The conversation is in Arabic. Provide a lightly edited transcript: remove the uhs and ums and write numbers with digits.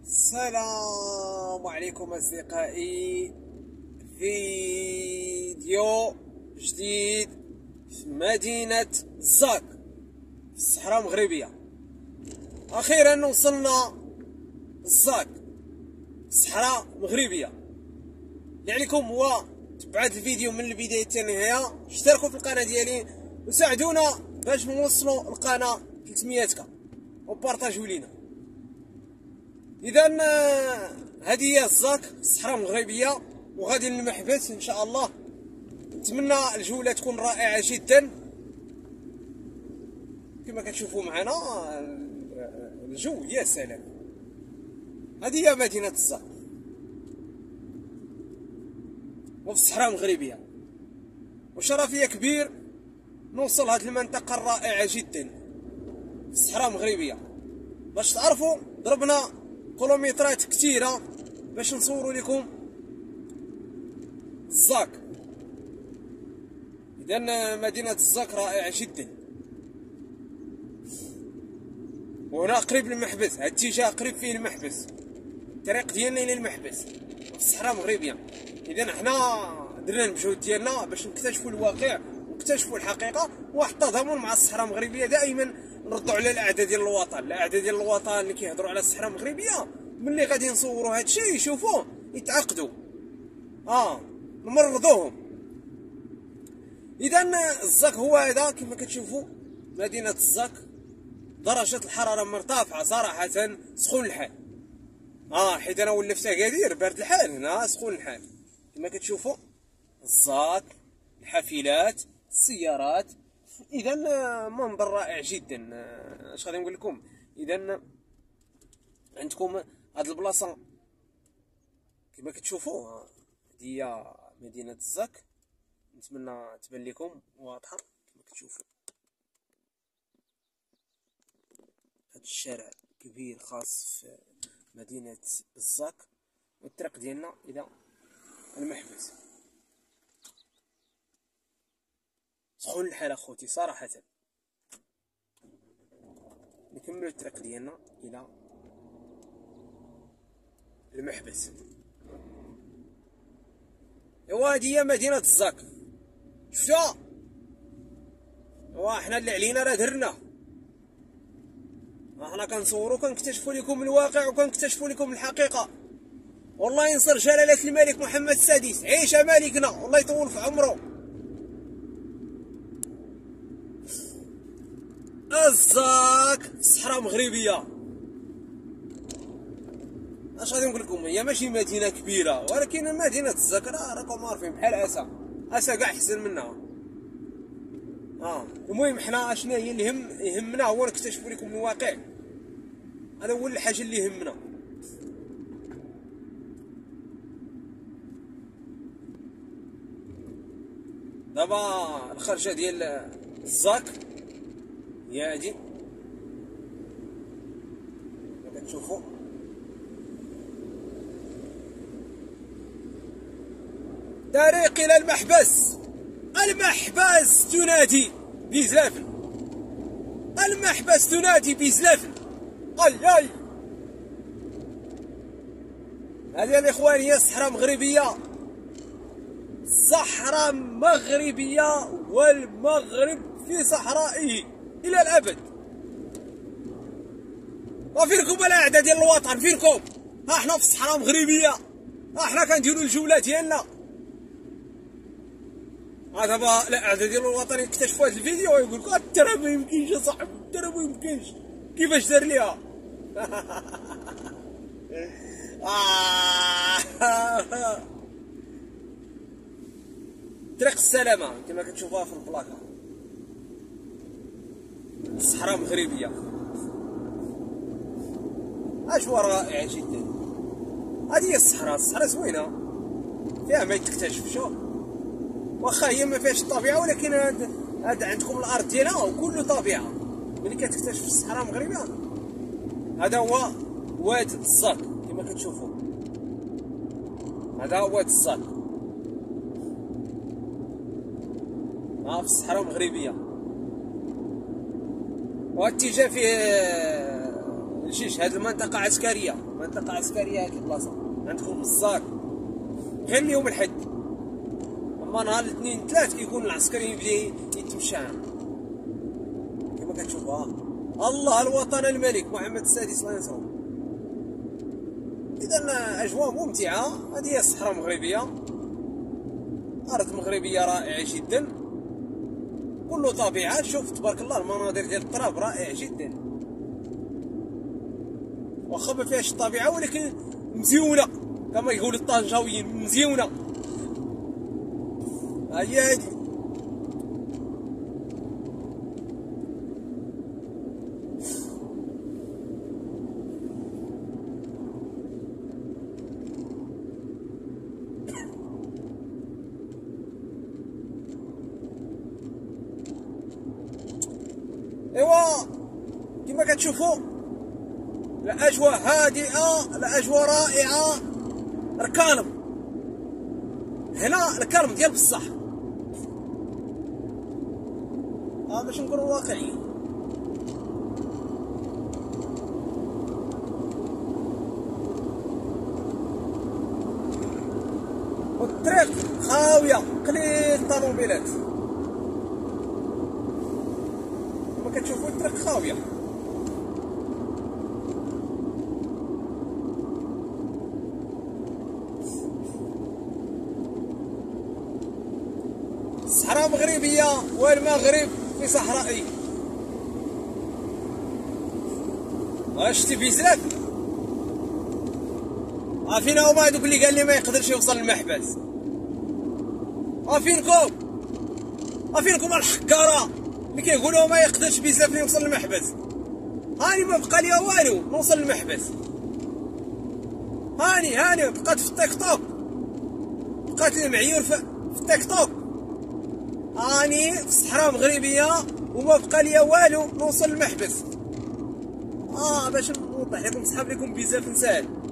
السلام عليكم أصدقائي. فيديو جديد في مدينة الزاك في الصحراء المغربية. أخيرا وصلنا الزاك في الصحراء المغربية. اللي عليكم هو تبعوا الفيديو من البداية حتى النهاية، اشتركوا في القناة ديالي وساعدونا باش نوصلوا القناة 300 وبارطاجيو لينا. اذا هذه هي الزاك الصحراء المغربيه وغادي للمحبس ان شاء الله. نتمنى الجوله تكون رائعه جدا. كما كتشوفوا معنا الجو يا سلام. هذه هي مدينه الزاك وفي الصحراء المغربيه، وشرفيه كبير نوصل هذه المنطقه الرائعه جدا في الصحراء المغربيه. باش تعرفوا ضربنا كيلومترات كثيره باش نصوروا لكم الزاك. اذا مدينه الزاك رائعه جدا، وهنا قريب للمحبس. هذا الاتجاه قريب فيه المحبس، الطريق ديالنا الى المحبس في الصحراء المغربيه. اذا حنا درنا المجهود ديالنا باش نكتشفوا الواقع ونكتشفوا الحقيقه. واحد التضامن مع الصحراء المغربيه، دائما نردوا على الاعداء ديال الوطن. الاعداء ديال الوطن اللي كيهضروا على الصحراء المغربيه ملي غادي نصوروا هذا الشيء يشوفوه يتعقدوا، نمرضوهم. اذا الزاك هو هذا كما كتشوفوا مدينه الزاك. درجه الحراره مرتفعه صراحه، سخون الحال. حيت انا ولفت اكادير بارد الحال، هنا سخون الحال. كما كتشوفوا الزاك، الحافلات، السيارات. اذا منظر رائع جدا. اش غادي نقول لكم؟ اذا عندكم هاد البلاصه كما كتشوفوا، هذه هي مدينه الزاك. نتمنى تبان لكم واضحه. كما كتشوفوا هاد الشارع كبير خاص في مدينه الزاك، والطريق ديالنا الى المحبس. سخون الحال اخوتي صراحه. نكملوا الطريق ديالنا الى المحبس. ايوا هذه هي مدينه الزاك. شفتوها؟ ايوا حنا اللي علينا راه درنا. حنا كنصوروا كنكتشفوا لكم الواقع وكنكتشفوا لكم الحقيقه. والله ينصر جلاله الملك محمد السادس. عيش ملكنا والله يطول في عمره. الزاك في الصحراء المغربيه. اش غادي نقول لكم؟ هي ماشي مدينه كبيره، ولكن مدينه الزاك راكم عارفين بحال اسا كاع احسن منها. المهم حنا شنو هي اللي يهمنا هو نكتشفوا لكم الواقع. هذا هو الحاجه اللي يهمنا. دابا الخرجه ديال الزاك هي هادي كما كتشوفوا. طريق الى المحبس. المحبس تنادي بزلافل. المحبس تنادي بزلافل. اي هذه الاخوان هي الصحراء المغربيه. الصحراء مغربيه والمغرب في صحرائه الى الابد. وفينكم الاعداء ديال الوطن؟ فينكم؟ حنا في الصحراء المغربيه، حنا كنديروا الجوله ديالنا. دابا الاعداء ديال الوطن يكتشفوا هذا الفيديو ويقول لك ترى ما يمكنش يا صاحبي، ترى ما يمكنش. كيفاش دار ليها؟ طريق السلامه كما كتشوفوها في البلاكه. الصحراء المغربيه اجواء رائعه جدا. هذه هي الصحراء زوينه، فيها ما يتكتشف. شوف واخا هي ما فيهاش الطبيعه، ولكن هاد عندكم الارض ديالها وكله طبيعه. ملي كتكتشف الصحراء المغربيه. هذا هو واد الزاك كما كتشوفوا. هذا هو واد الزاك في الصحراء المغربيه. واتجاه فيه الجيش كاينش، هاد المنطقة عسكرية، منطقة عسكرية هاد البلاصة عندكم الزاك غير اليوم الحد، اما نهار الاثنين ثلاث كيكون العسكري يبدا يتمشى كما كتشوفوا. الله الوطن الملك محمد السادس الله ينصرو. اذا اجواء ممتعة، هذه هي الصحراء المغربية، ارض مغربية رائعة جدا، كله طبيعة. شوف تبارك الله المناظر ديال التراب رائع جدا، واخا ما فيهاش الطبيعة ولكن مزيونة كما يقولوا الطنجاويين، مزيونة. هي هادي ايوا كما كتشوفوا الاجواء هادئه، الاجواء رائعه. الكالم هنا، الكالم ديال بصح، باش نكونوا واقعيين. والطريق خاويه، قليل الطوموبيلات كما كتشوفوا، الطريق خاويه. الصحراء مغربية والمغرب في صحرائي. شتي بزاف، عارفين هما هادوك اللي قال لي ما يقدرش يوصل للمحبس. عارفينكم الحكارة اللي كيقولوا ما يقدرش بزاف يوصل للمحبس. هاني ما بقى ليا والو نوصل للمحبس، هاني بقات في التيك توك، بقات المعيور في التيك توك. هاني في الصحراء المغربية وما بقى ليا والو نوصل للمحبس. باش نوضح لكم نسحب لكم بزاف نسال.